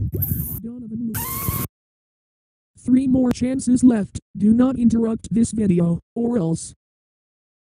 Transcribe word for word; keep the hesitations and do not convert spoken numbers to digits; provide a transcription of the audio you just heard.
Donovan Lu- Three more chances left. Do not interrupt this video, or else